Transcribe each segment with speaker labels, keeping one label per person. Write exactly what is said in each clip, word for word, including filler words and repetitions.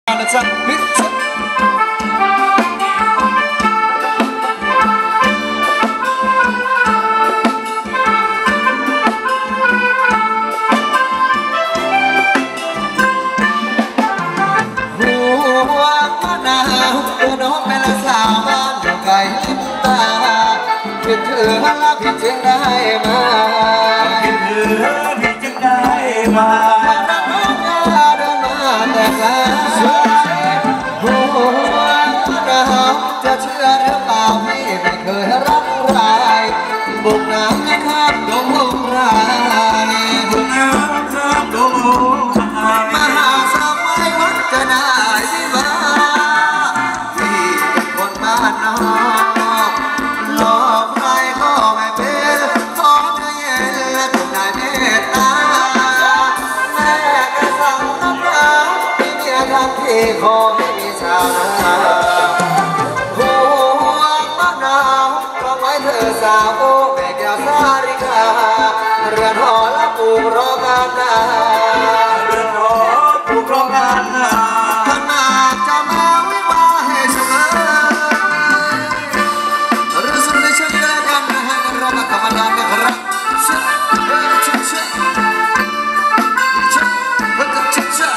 Speaker 1: นะจ๊ะนิจ๊ะหัวมะนาวตัวน้องเป็นละสาวบ้านอยู่ไกลลิ้นตาคิดถึงแล้วพี่จึงได้มาคิดถึงพี่จึงได้มาน้องยาเดินมาแต่ไกลหัวมะนาวจะเชื่อหรือเปล่าพี่ไม่เคยรักใครบุกน้ำไม่ข้ามดงลมรายบุกน้ำข้ามดงลมรายมหาสมัยวัฒนาที่บ้าพี่เป็นคนบ้านนอกหลอกใครก็ไม่เป็นขอเธอเย็นและจงได้เมตตาแม่ก็สั่งน้ำตาที่เมียทำที่ขอให้มีชาวนาหัวมะนาวก็ไว้เธอสาวโอ้แม่แก้วสาริกาเรือนหอและปลูกรอกานนาเรือนหอปลูกรอกานนาขนาดจะมาวิวาให้เสมอหรือสุดในช่วงนี้แล้วกันนะฮะเรามาธรรมดานะครับเชื่อเชื่อเชื่อเชื่อเชื่อเชื่อเชื่อเชื่อ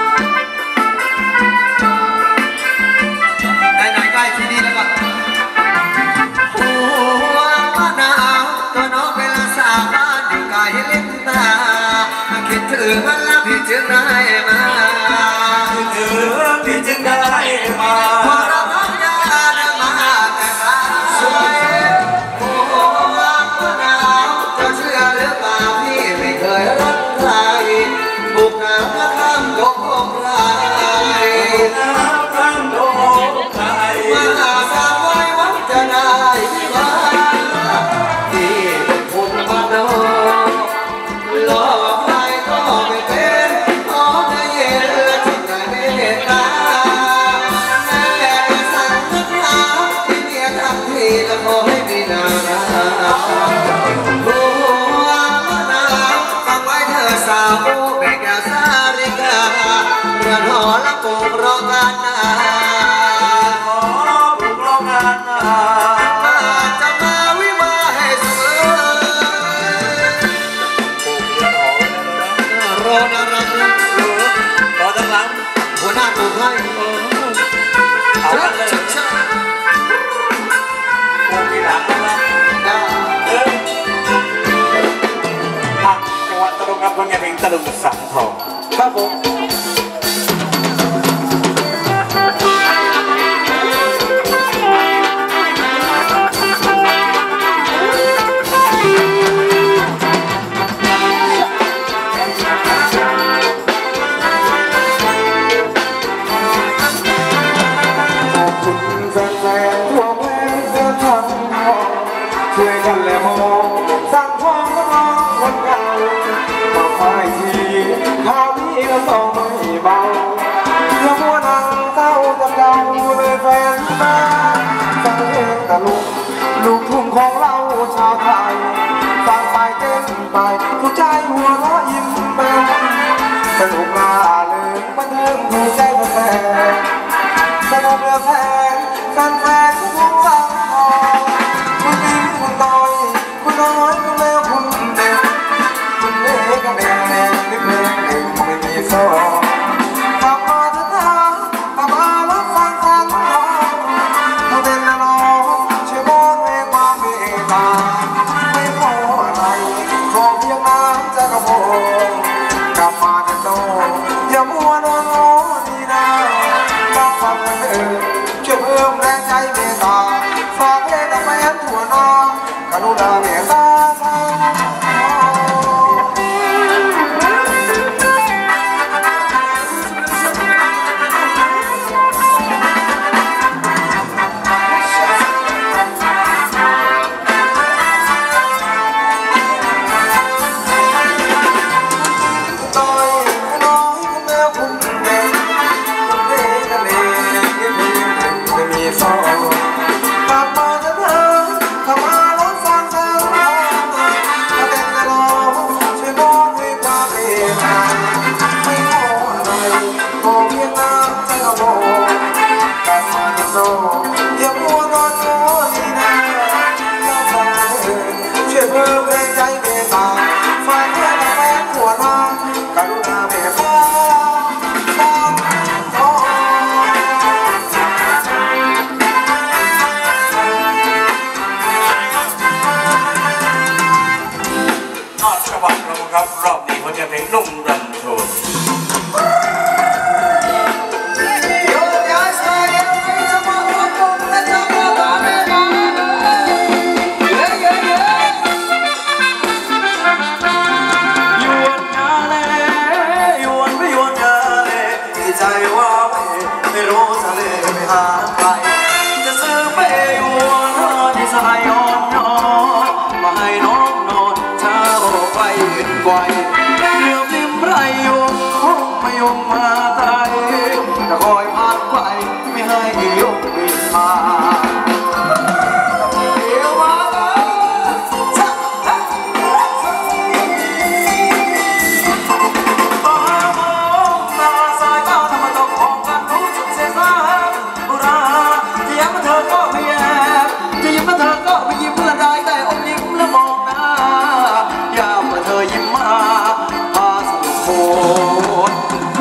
Speaker 1: ได้ไหนได้ที่นี่แล้วก็หัวมะนาวตัวน้องเป็นละสาวบ้านอยู่ไกลลิ้นตาคิดถึงแล้วพี่จึงได้มาคิดถึงพี่จึงได้มาพอเราพักยาได้มาแต่ไกลสวยหัวมะนาวจะเชื่อหรือเปล่าพี่ไม่เคยรักใครบุกน้ำข้ามดงลมรายบุกน้ำข้ามดงลมรายมหาสาวไว้วัดจะได้ที่บ้านพี่เป็นคนบ้านนอกหลอกใครก็ไม่เป็นขอเธอเย็นและจงได้เมตตาแม่ก็สั่งน้ำตาที่เมียทำทีและขอให้มีนานาหัวมะนาวฟังไว้เธอสาวแม่แก้วสาริกาเรือนหอและปลูกรอกานนาหอปลูกรอกานนาจะมาวิวาให้เสมอรอนะรักนะรอตั้งหลังหัวหน้าปลูกให้เอากันเลยปลูกที่หลังนะเออจังหวัดตะลุงครับคนงานเพลงตะลุงสังทองครับผมช่วยกันและมองสั่งพ้องก็มองคนเก่ามาไฟทีข่าวนี้ก็ส่ง
Speaker 2: โซ่อย่ามัวนอนโง่นี่นะเราฟังเธอช่วยเพิ่มแรงใจเมตตาฟังเพื่อนแฟนหัวหน้ากรุณาเมตตาฟังโอ้อาชวัตเราครับรอบนี้เขาจะเพลงนุ่มรันโชนมาตายจะคอยพัดไฟไม่ให้ยกบินมาเดี๋ยวมาชักชักตามองตาสายตาทำไมต้องมองกันรู้สึกเสียสาวราจะย้ำเธอก็ไม่แอบจะยิ้มเธอก็ไม่ยิ้มละได้แต่อมยิ้มแล้วมองหน้าอย่าเมื่อเธอยิ้มมาพาสุดโคตร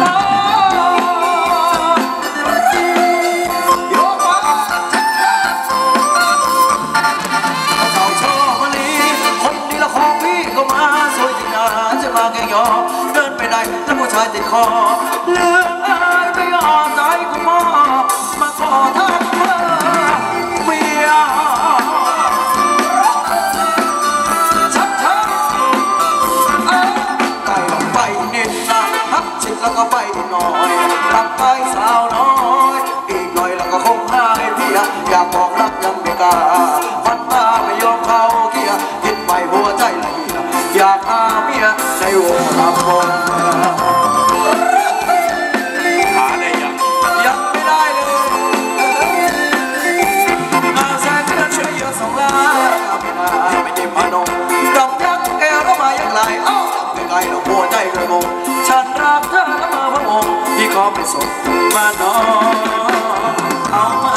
Speaker 2: เดินไปไหนแล้วผู้ชายติดคอเลือกอายไม่อ่อนใจกูมอมาขอทักเธอเมียชักชักไก่ลงไปนิดนะพักชิดแล้วก็ไปหน่อยพักไปสาวน้อยอีกหน่อยแล้วก็คงหายเพียอยากบอกรักยังไม่กล้าพันตาไม่ยอมเข้าเกียร์คิดไปหัวใจละเอียดอยากหาเมียในวงรับคนหาได้ยังยังไม่ได้เลยอาแสนที่นั่นช่วยเยอะสองล้านไม่น่าไม่ยิ้มพนมดอกยักษ์แกเรามายังไหลเอ้าไม่ไกลเราหัวใจกระงงฉันรักเธอแล้วมาพระองค์ที่ขอไปส่งมาน้องเอามา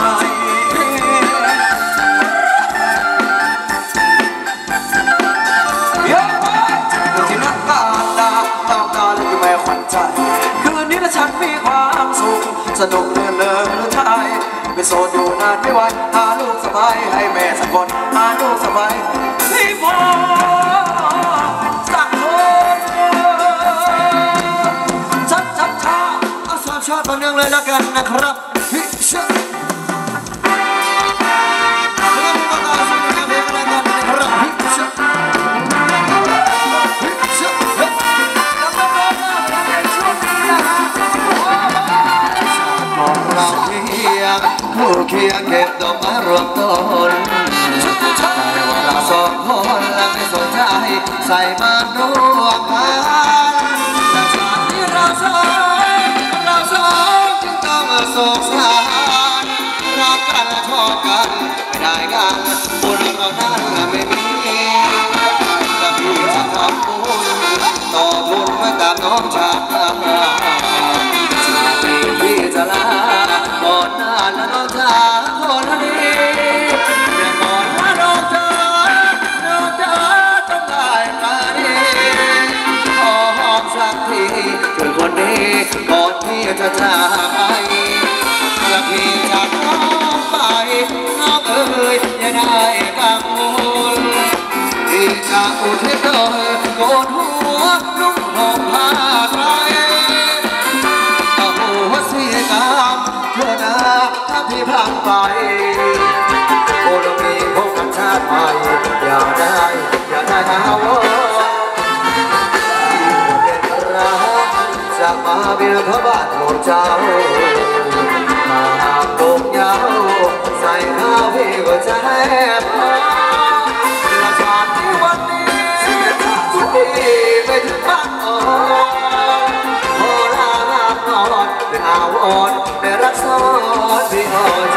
Speaker 2: คืนนี้นะฉันมีความสุขสนุกเลื่อนเลิศหรือไทยเป็นโสดอยู่นานไม่ไหวหาลูกสะใภ้ให้แม่สักคนหาลูกสะใภ้ที่พอสักคนชัดชัดชาเอาสามชาติต่อเนื่องเลยแล้วกันนะครับพิชาผู้เคียงเก็บดอกมารวมต้นแต่ว่าเราสองคนและไม่สนใจใส่มารวมกันแต่ชาติที่เราสองเราสองจึงต้องโศกสารรักกันชอบกันไม่ได้กันบุญเรานั้นไม่มีแต่พี่จะทำบุญต่อบุญมาตามน้องชาติพี่จะลาก่อนหน้าและน้องชาคนนี้อย่าก่อนว่าน้องชาน้องชาต้องได้มาดีขอหอมสักทีช่วยคนนี้ก่อนที่จะจากไปและพี่จากน้องไปน้องเอ๋ยอย่าได้กังวลที่จะอุทิศเธอโกนหัวนุ่งห่มผ้าไตรเธอนะถ้าพี่พังไปโอ้เรามีพบกันชาติใหม่อย่าได้อย่าได้เอาที่เป็นรักจากมาบินพระบาทของเจ้ามาปกยาวใส่ข้าวพี่ก็จะแห้งและชาติที่วันนี้เสียชาติทุกทีไปถึงบ้านอ่อนพอลาลาอ่อนเป็นอาวอ่อนแต่รักซ้อนที่อ่อน